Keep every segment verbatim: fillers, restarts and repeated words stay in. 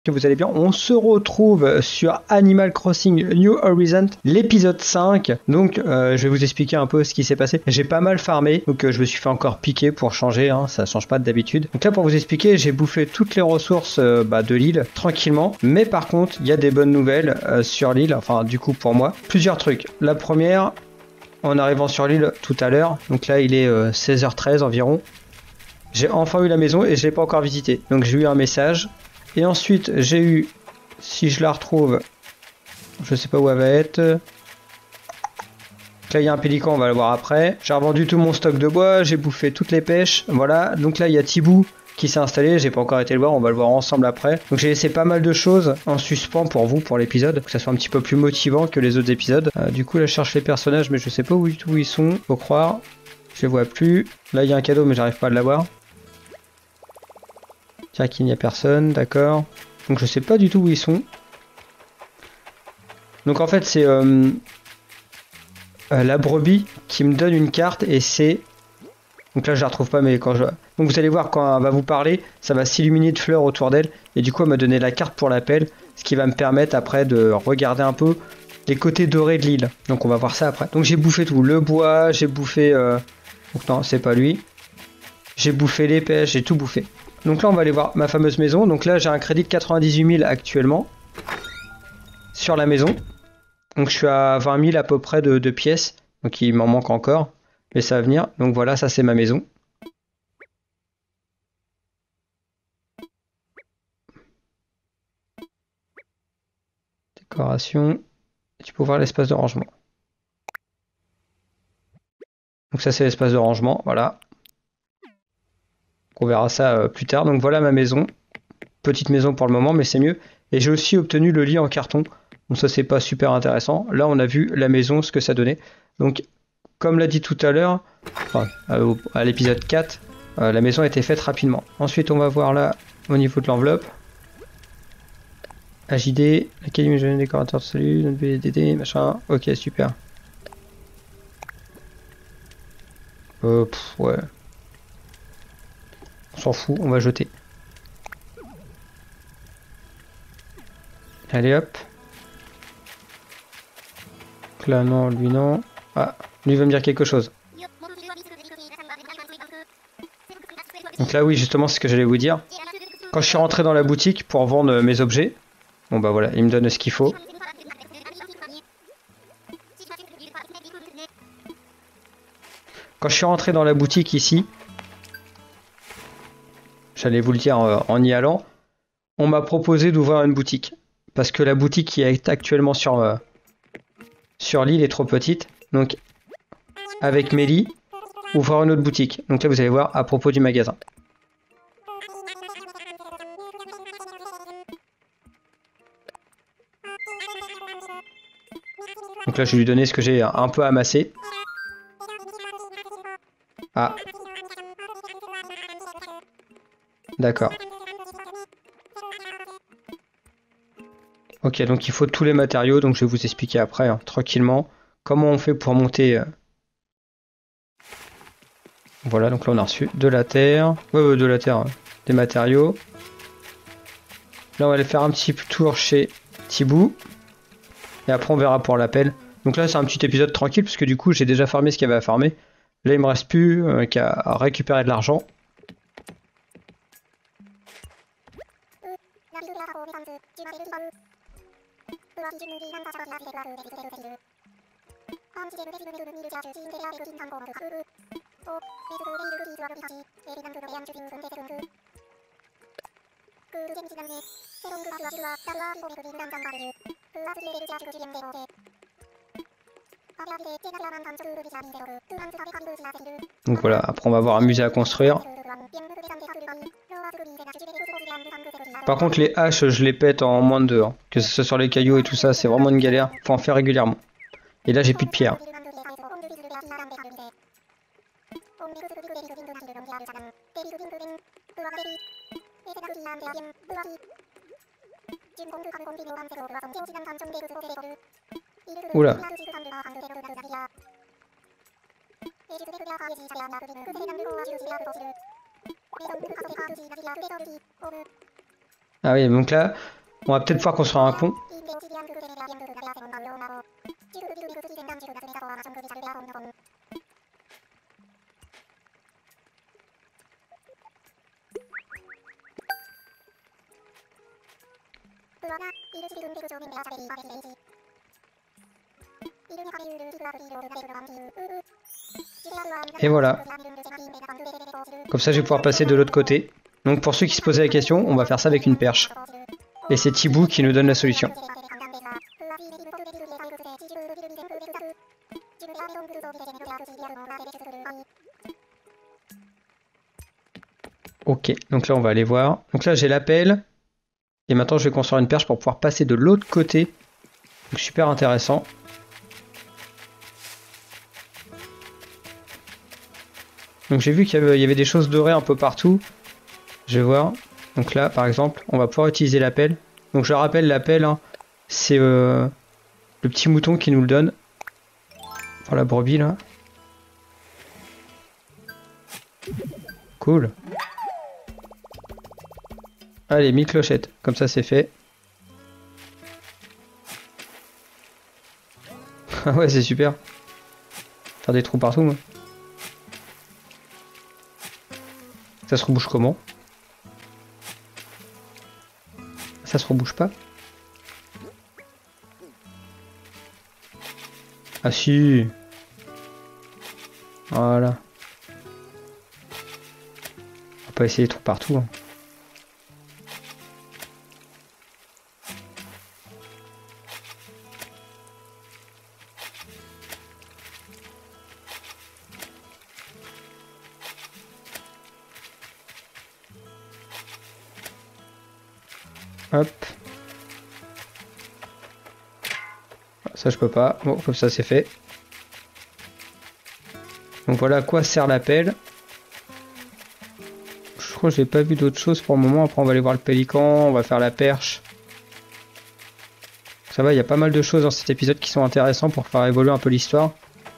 que vous allez bien. On se retrouve sur Animal Crossing New Horizons, l'épisode cinq. Donc euh, je vais vous expliquer un peu ce qui s'est passé. J'ai pas mal farmé, donc euh, je me suis fait encore piquer pour changer, hein, ça change pas d'habitude. Donc là pour vous expliquer, j'ai bouffé toutes les ressources euh, bah, de l'île tranquillement. Mais par contre, il y a des bonnes nouvelles euh, sur l'île, enfin du coup pour moi. Plusieurs trucs. La première, en arrivant sur l'île tout à l'heure, donc là il est euh, seize heures treize environ. J'ai enfin eu la maison et je l'ai pas encore visitée. Donc j'ai eu un message. Et ensuite, j'ai eu, si je la retrouve, je sais pas où elle va être. Là, il y a un pélican, on va le voir après. J'ai revendu tout mon stock de bois, j'ai bouffé toutes les pêches. Voilà, donc là, il y a Thibou qui s'est installé. J'ai pas encore été le voir, on va le voir ensemble après. Donc j'ai laissé pas mal de choses en suspens pour vous, pour l'épisode, que ça soit un petit peu plus motivant que les autres épisodes. Euh, du coup, là, je cherche les personnages, mais je sais pas où, où ils sont, faut croire. Je les vois plus. Là, il y a un cadeau, mais j'arrive pas à l'avoir. Tiens, qu'il n'y a personne, d'accord. Donc je sais pas du tout où ils sont. Donc en fait c'est euh, euh, la brebis qui me donne une carte et c'est... Donc là je la retrouve pas mais quand je... Donc vous allez voir quand elle va vous parler, ça va s'illuminer de fleurs autour d'elle. Et du coup elle m'a donné la carte pour l'appel. Ce qui va me permettre après de regarder un peu les côtés dorés de l'île. Donc on va voir ça après. Donc j'ai bouffé tout, le bois, j'ai bouffé... Euh... Donc non c'est pas lui. J'ai bouffé les pêches, j'ai tout bouffé. Donc là on va aller voir ma fameuse maison. Donc là j'ai un crédit de quatre-vingt-dix-huit mille actuellement sur la maison. Donc je suis à vingt mille à peu près de, de pièces. Donc il m'en manque encore. Mais ça va venir. Donc voilà, ça c'est ma maison. Décoration. Tu peux voir l'espace de rangement. Donc ça c'est l'espace de rangement. Voilà. On verra ça euh, plus tard. Donc voilà ma maison. Petite maison pour le moment, mais c'est mieux. Et j'ai aussi obtenu le lit en carton. Donc ça c'est pas super intéressant. Là on a vu la maison, ce que ça donnait. Donc comme l'a dit tout à l'heure, enfin, à l'épisode quatre, euh, la maison a été faite rapidement. Ensuite on va voir là au niveau de l'enveloppe. A J D, l'Académie jeune décorateur de salut, notre B D D, machin. Ok super. Euh, pff, ouais. On s'en fout, on va jeter. Allez hop. Donc là non, lui non. Ah, lui va me dire quelque chose. Donc là oui justement c'est ce que j'allais vous dire. Quand je suis rentré dans la boutique pour vendre mes objets, bon bah voilà, il me donne ce qu'il faut. Quand je suis rentré dans la boutique ici, j'allais vous le dire en y allant, on m'a proposé d'ouvrir une boutique. Parce que la boutique qui est actuellement sur, euh, sur l'île est trop petite. Donc avec Mélie, ouvrir une autre boutique. Donc là vous allez voir à propos du magasin. Donc là je vais lui donner ce que j'ai un peu amassé. Ah. D'accord. Ok, donc il faut tous les matériaux, donc je vais vous expliquer après, hein, tranquillement, comment on fait pour monter... Euh... Voilà, donc là on a reçu de la terre, ouais, ouais de la terre, hein. Des matériaux. Là on va aller faire un petit tour chez Thibou, et après on verra pour l'appel. Donc là c'est un petit épisode tranquille, parce que du coup j'ai déjà farmé ce qu'il y avait à farmer. Là il me reste plus euh, qu'à récupérer de l'argent. Donc voilà, après on va avoir amusé à construire. Par contre les haches je les pète en moins de deux, hein. Que ce soit sur les cailloux et tout ça, c'est vraiment une galère, faut en faire régulièrement. Et là j'ai plus de pierre. Oula. Ah oui, donc là, On va peut-être pouvoir construire un pont. Et voilà. Comme ça, je vais pouvoir passer de l'autre côté. Donc pour ceux qui se posaient la question, on va faire ça avec une perche. Et c'est Thibaut qui nous donne la solution. Ok, donc là on va aller voir. Donc là j'ai l'appel. Et maintenant je vais construire une perche pour pouvoir passer de l'autre côté. Donc super intéressant. Donc j'ai vu qu'il y avait des choses dorées un peu partout. Je vais voir. Donc là par exemple on va pouvoir utiliser l'appel. Donc je rappelle l'appel hein, c'est euh, le petit mouton qui nous le donne. Pour la brebis là. Cool. Allez, mille clochettes. Comme ça c'est fait. Ah ouais c'est super. Faire des trous partout moi. Ça se rebouche comment? Ça se rebouche pas? Ah si. Voilà. On va pas essayer des trous partout. Hein. Hop. Ça je peux pas. Bon, comme ça c'est fait. Donc voilà à quoi sert l'appel. Je crois que j'ai pas vu d'autre chose pour le moment. Après on va aller voir le pélican, on va faire la perche. Ça va, il y a pas mal de choses dans cet épisode qui sont intéressants pour faire évoluer un peu l'histoire.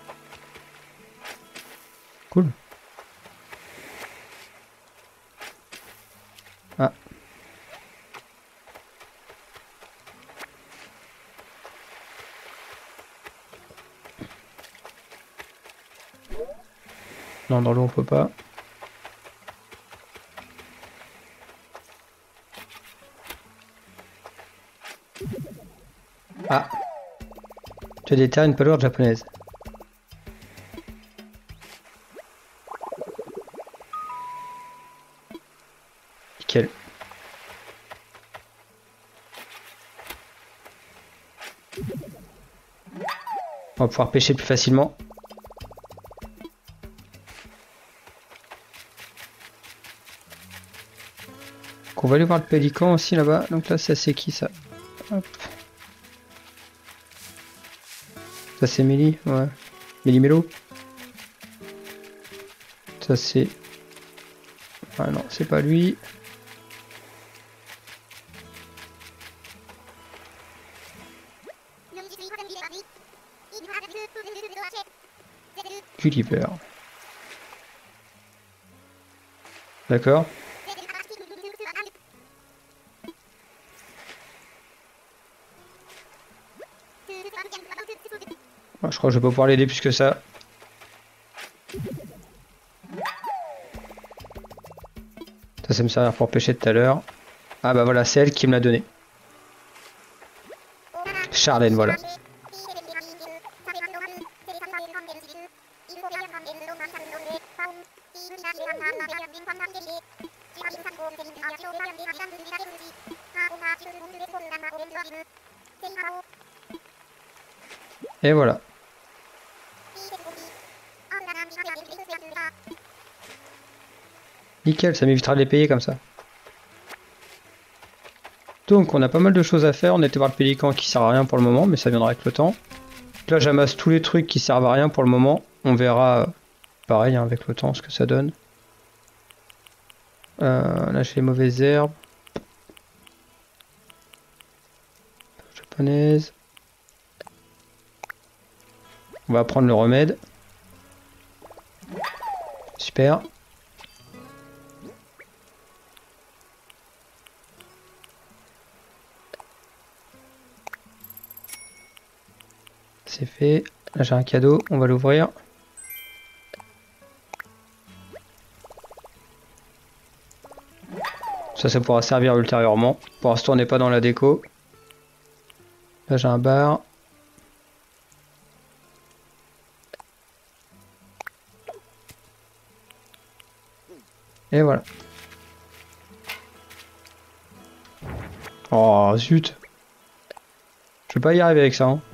Cool. Ah. Non, dans l'eau on peut pas. Ah. Tu déterres une palourde japonaise. Nickel. On va pouvoir pêcher plus facilement. Donc on va aller voir le pélican aussi là-bas. Donc là, ça c'est qui ça? Hop. Ça c'est Mélie, ouais. Mélie Mélo. Ça c'est... Ah non, c'est pas lui. Gulliver. D'accord. Ah, je crois que je vais pas pouvoir l'aider plus que ça. Ça, ça me servir pour pêcher tout à l'heure. Ah bah voilà, c'est elle qui me l'a donné. Charlène, voilà. Et voilà. Nickel, ça m'évitera de les payer comme ça. Donc on a pas mal de choses à faire. On était voir le pélican qui sert à rien pour le moment, mais ça viendra avec le temps. Là j'amasse tous les trucs qui servent à rien pour le moment. On verra pareil hein, avec le temps ce que ça donne. Euh, là j'ai les mauvaises herbes. Japonaise. On va prendre le remède. Super. C'est fait. Là j'ai un cadeau, on va l'ouvrir. Ça, ça pourra servir ultérieurement. Pour l'instant, on n'est pas dans la déco. Là j'ai un bar. Et voilà. Oh zut. Je vais pas y arriver avec ça. Hein.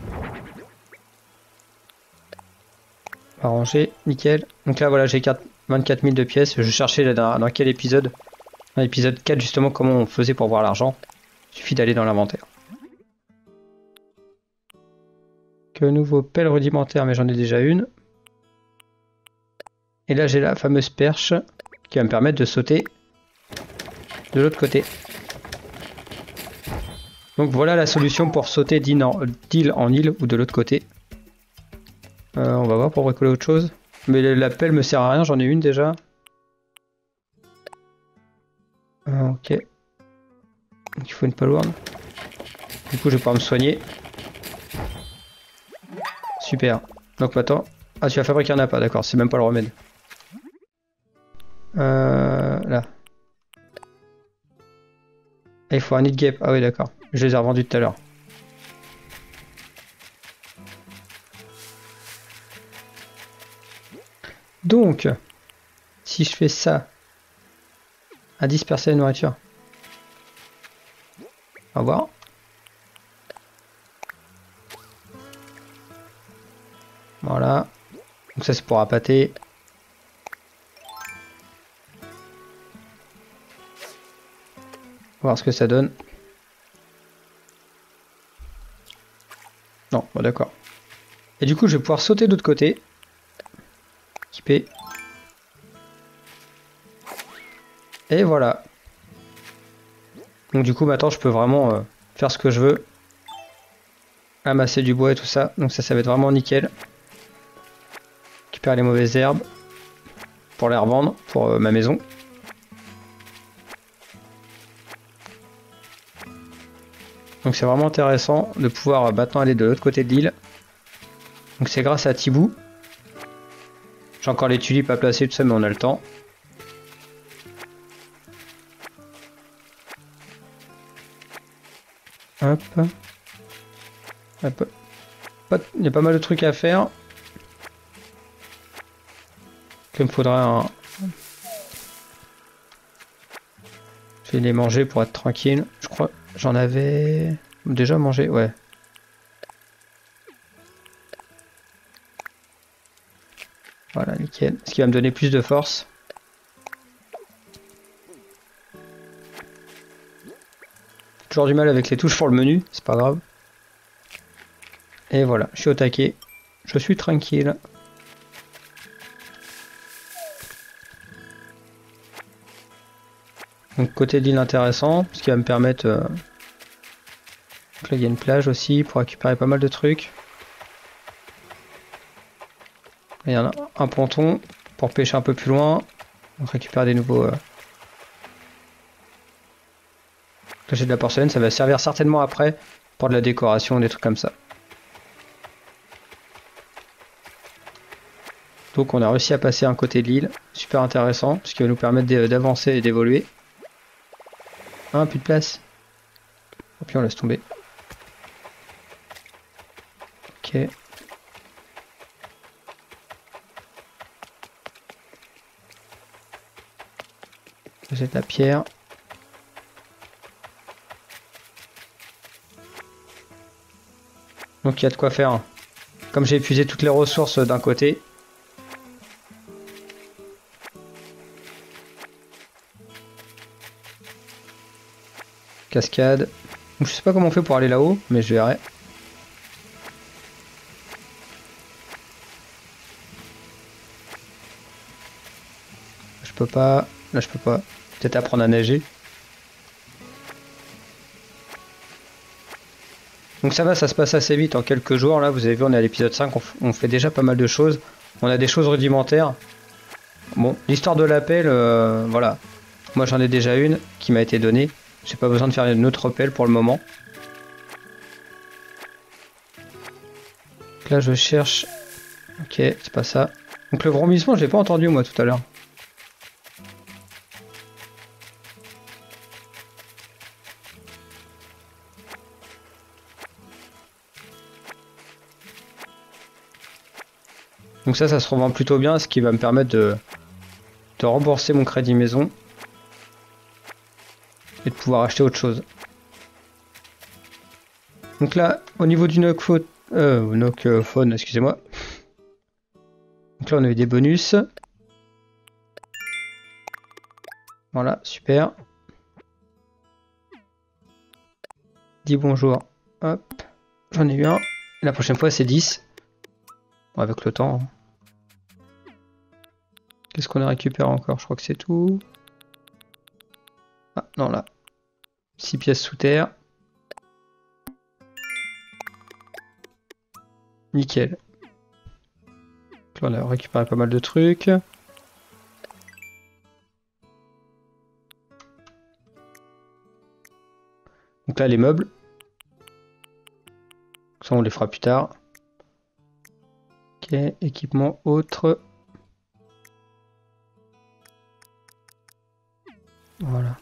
Arrangé, nickel. Donc là voilà, j'ai vingt-quatre mille de pièces. Je cherchais là, dans, dans quel épisode. Dans l'épisode quatre justement comment on faisait pour voir l'argent. Il suffit d'aller dans l'inventaire. Que nouveau pelle rudimentaire, mais j'en ai déjà une. Et là j'ai la fameuse perche qui va me permettre de sauter de l'autre côté. Donc voilà la solution pour sauter d'île en, en île ou de l'autre côté. Euh, on va voir pour bricoler autre chose. Mais la pelle me sert à rien, j'en ai une déjà. Euh, ok. Donc il faut une palourde. Du coup je vais pouvoir me soigner. Super. Donc maintenant... Ah tu vas fabriquer un appât, d'accord, c'est même pas le remède. Euh, là. Ah, il faut un nid guêpe. Ah oui d'accord. Je les ai revendus tout à l'heure. Donc, si je fais ça, à disperser la nourriture. On va voir. Voilà. Donc ça c'est pour appâter. Voir ce que ça donne. Non, bon d'accord. Et du coup je vais pouvoir sauter de l'autre côté. Équiper. Et voilà. Donc du coup maintenant je peux vraiment euh, faire ce que je veux. Amasser du bois et tout ça. Donc ça ça va être vraiment nickel. Récupérer les mauvaises herbes. Pour les revendre. Pour euh, ma maison. Donc c'est vraiment intéressant de pouvoir maintenant aller de l'autre côté de l'île. Donc c'est grâce à Thibaut. J'ai encore les tulipes à placer, tout ça, mais on a le temps. Hop. Hop. Il y a pas mal de trucs à faire. Il me faudra un... Je vais les manger pour être tranquille. Je crois j'en avais déjà mangé, ouais. Voilà, nickel. Ce qui va me donner plus de force. Toujours du mal avec les touches pour le menu, c'est pas grave. Et voilà, je suis au taquet. Je suis tranquille. Donc côté de l'île intéressant, ce qui va me permettre... Euh... Donc là il y a une plage aussi pour récupérer pas mal de trucs. Il y a un, un ponton pour pêcher un peu plus loin. Donc récupérer des nouveaux... Euh... Là j'ai de la porcelaine, ça va servir certainement après pour de la décoration, des trucs comme ça. Donc on a réussi à passer un côté de l'île, super intéressant, ce qui va nous permettre d'avancer et d'évoluer. Ah, plus de place. Et puis on laisse tomber. Ok. J'ai de la pierre. Donc il y a de quoi faire. Comme j'ai épuisé toutes les ressources d'un côté. Cascade. Donc, je sais pas comment on fait pour aller là-haut, mais je verrai. Je peux pas. Là je peux pas. Peut-être apprendre à nager. Donc ça va, ça se passe assez vite en quelques jours. Là vous avez vu, on est à l'épisode cinq, on, on fait déjà pas mal de choses. On a des choses rudimentaires. Bon, l'histoire de l'appel, euh, voilà. Moi j'en ai déjà une qui m'a été donnée. J'ai pas besoin de faire une autre pelle pour le moment. Donc là je cherche... Ok, c'est pas ça. Donc le vrombissement, j'ai pas entendu moi tout à l'heure. Donc ça, ça se revend plutôt bien, ce qui va me permettre de, de rembourser mon crédit maison. Et de pouvoir acheter autre chose. Donc là, au niveau du knock phone, euh, knock phone, excusez-moi. Donc là, on a eu des bonus. Voilà, super. Dis bonjour. Hop, j'en ai eu un. Et la prochaine fois, c'est dix. Bon, avec le temps. Qu'est-ce qu'on a récupéré encore? Je crois que c'est tout. Ah, non, là. six pièces sous terre. Nickel. Donc là, on a récupéré pas mal de trucs. Donc là, les meubles. Ça, on les fera plus tard. Ok, équipement autre. Voilà.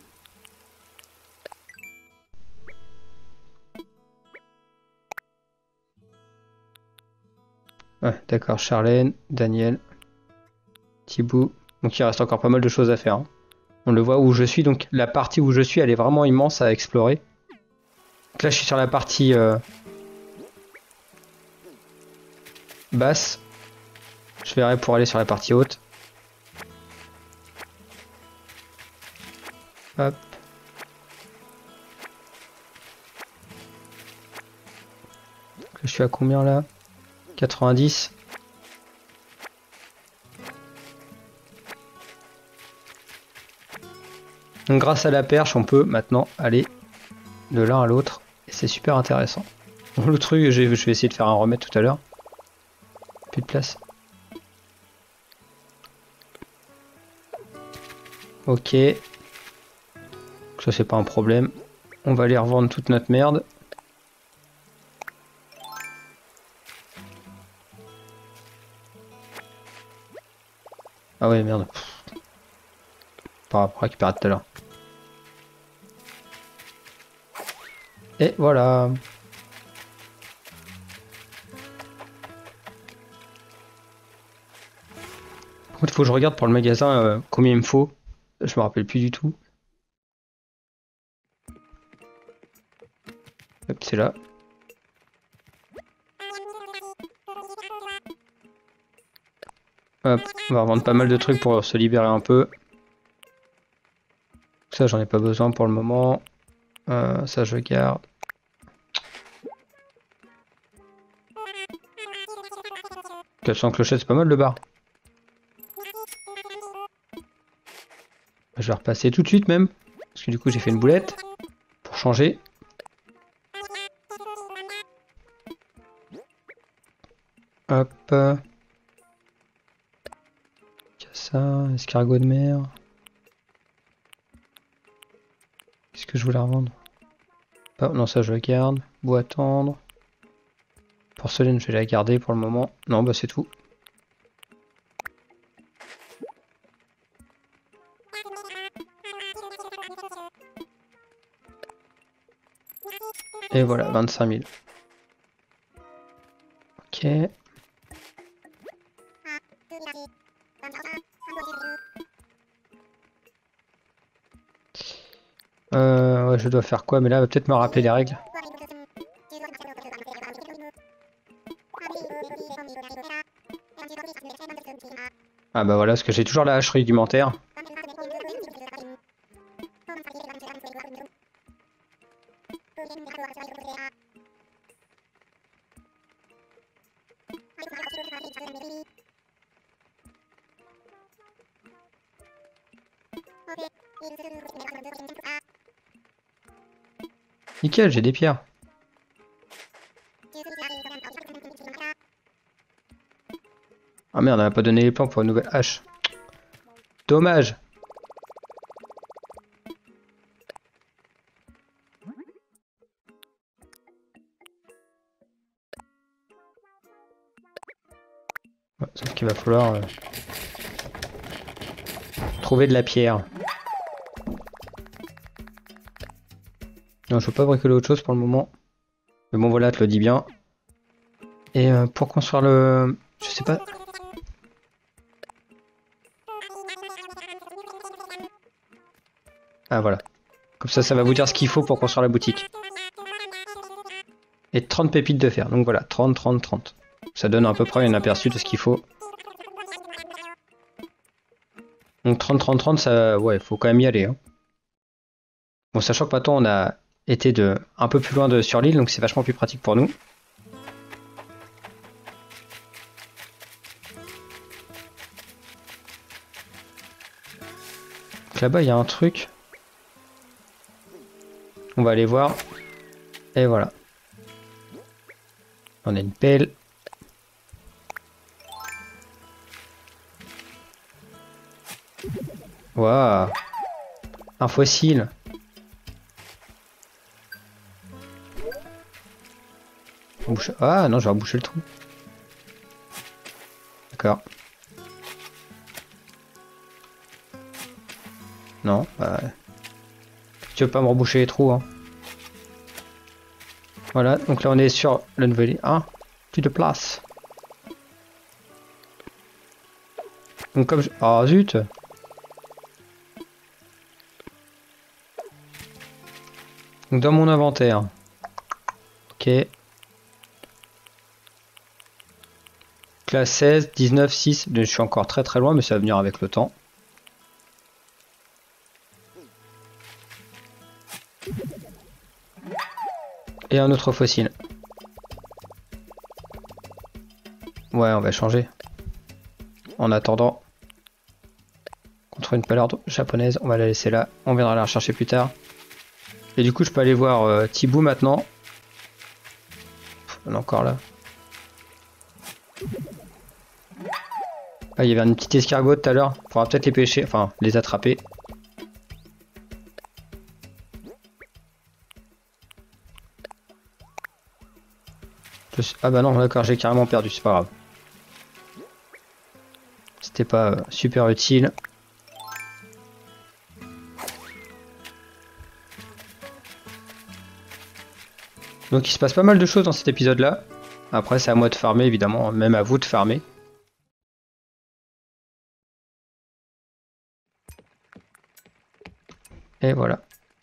Ouais, d'accord, Charlène, Daniel, Thibaut. Donc il reste encore pas mal de choses à faire. Hein. On le voit où je suis, donc la partie où je suis, elle est vraiment immense à explorer. Donc là, je suis sur la partie euh, basse. Je verrai pour aller sur la partie haute. Hop. Donc là, je suis à combien là? quatre-vingt-dix. Donc grâce à la perche, on peut maintenant aller de l'un à l'autre. Et c'est super intéressant. Bon, le truc, je vais essayer de faire un remède tout à l'heure. Plus de place. Ok. Ça c'est pas un problème. On va aller revendre toute notre merde. Ah ouais merde. Par rapport à récupérer tout à l'heure. Et voilà. Par contre il faut que je regarde pour le magasin euh, combien il me faut. Je me rappelle plus du tout. Hop, c'est là. Hop, on va revendre pas mal de trucs pour se libérer un peu. Ça j'en ai pas besoin pour le moment. Euh, ça je garde. quatre cents clochettes, c'est pas mal le bar. Je vais repasser tout de suite même. Parce que du coup j'ai fait une boulette. Pour changer. Hop. Ça, escargot de mer. Qu'est-ce que je voulais revendre? Oh, non, ça je le garde. Bois tendre. Porcelaine, je vais la garder pour le moment. Non, bah c'est tout. Et voilà, vingt-cinq mille. Ok. Euh, ouais, je dois faire quoi? Mais là, elle va peut-être me rappeler les règles. Ah bah voilà, parce que j'ai toujours la hache rudimentaire. Nickel, j'ai des pierres. Ah merde, elle m'a pas donné les plans pour une nouvelle hache. Dommage. Ouais, sauf qu'il va falloir euh, trouver de la pierre. Non, je peux pas bricoler autre chose pour le moment. Mais bon voilà, te le dis bien. Et euh, pour construire le... Je sais pas... Ah voilà. Comme ça, ça va vous dire ce qu'il faut pour construire la boutique. Et trente pépites de fer. Donc voilà, trente, trente, trente. Ça donne à peu près un aperçu de ce qu'il faut. Donc trente, trente, trente, ça... Ouais, faut quand même y aller. Hein. Bon, sachant que maintenant on a été de un peu plus loin de sur l'île, donc c'est vachement plus pratique pour nous. Là-bas, il y a un truc. On va aller voir. Et voilà. On a une pelle. Waouh. Un fossile. Ah non, je vais reboucher le trou. D'accord. Non, bah... Tu veux pas me reboucher les trous, hein. Voilà, donc là on est sur la nouvelle... Ah, plus de place. Donc comme je... Ah zut. Donc dans mon inventaire. Ok. Classe seize, dix-neuf, six. Je suis encore très très loin, mais ça va venir avec le temps. Et un autre fossile. Ouais, on va changer. En attendant, contre une palarde japonaise, on va la laisser là. On viendra la rechercher plus tard. Et du coup, je peux aller voir euh, Thibaut maintenant. On est encore là. Ah, il y avait une petite escargot tout à l'heure. On pourra peut-être les pêcher, enfin les attraper. Ah bah non, d'accord, j'ai carrément perdu, c'est pas grave. C'était pas euh, super utile. Donc il se passe pas mal de choses dans cet épisode-là. Après, c'est à moi de farmer, évidemment, même à vous de farmer. Et voilà.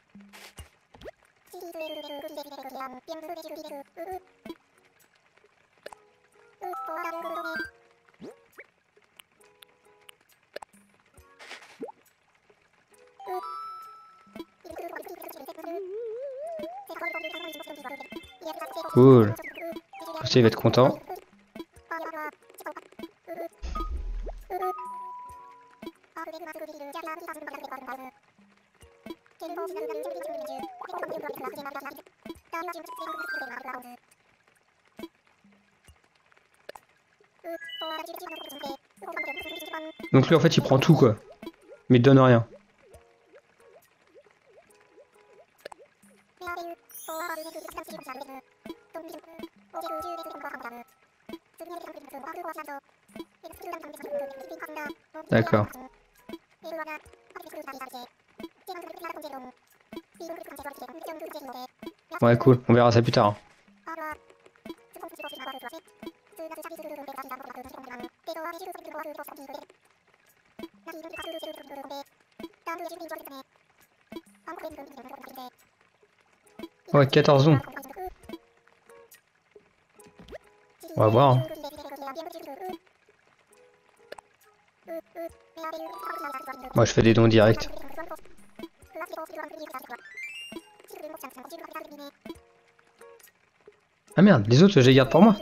Cool. Ça, il va être content. Donc lui en fait il prend tout quoi, mais il donne rien. D'accord. Ouais cool, on verra ça plus tard. Hein. Ouais, quatorze ondes. On va voir. Hein. Moi je fais des dons directs. Ah merde, les autres je les garde pour moi.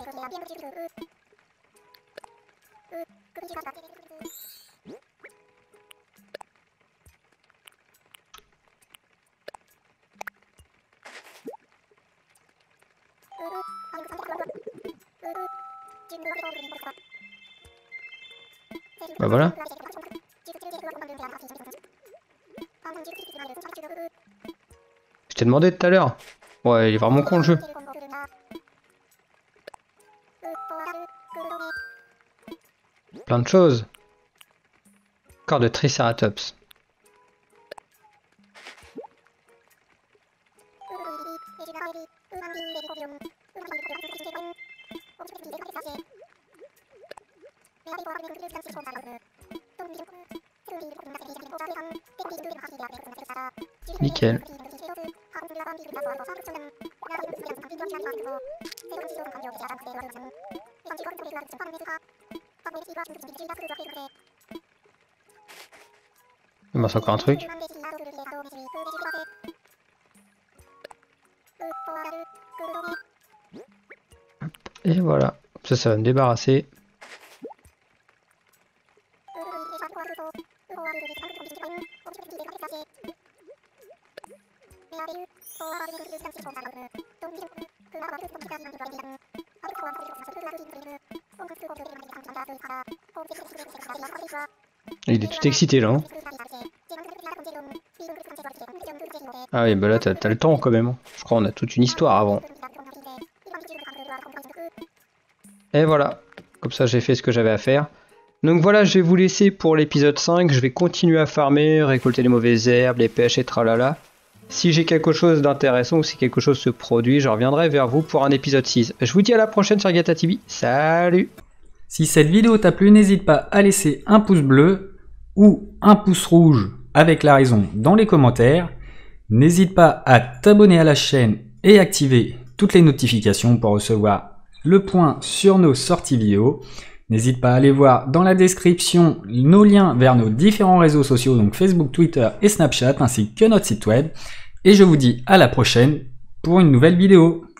Bah voilà. Je t'ai demandé tout à l'heure. Ouais, il est vraiment con le jeu. plein de choses. Corps de Triceratops. Nickel. Il manque encore un truc. Et voilà. Ça, ça va me débarrasser. Il est tout excité là. Hein. Ah oui, bah là t'as le temps quand même. Hein. Je crois qu'on a toute une histoire avant. Et voilà. Comme ça j'ai fait ce que j'avais à faire. Donc voilà, je vais vous laisser pour l'épisode cinq. Je vais continuer à farmer, récolter les mauvaises herbes, les pêches et tralala. Si j'ai quelque chose d'intéressant ou si quelque chose se produit, je reviendrai vers vous pour un épisode six. Je vous dis à la prochaine sur Gata T V. Salut! Si cette vidéo t'a plu, n'hésite pas à laisser un pouce bleu ou un pouce rouge avec la raison dans les commentaires. N'hésite pas à t'abonner à la chaîne et activer toutes les notifications pour recevoir le point sur nos sorties vidéo. N'hésite pas à aller voir dans la description nos liens vers nos différents réseaux sociaux, donc Facebook, Twitter et Snapchat, ainsi que notre site web. Et je vous dis à la prochaine pour une nouvelle vidéo.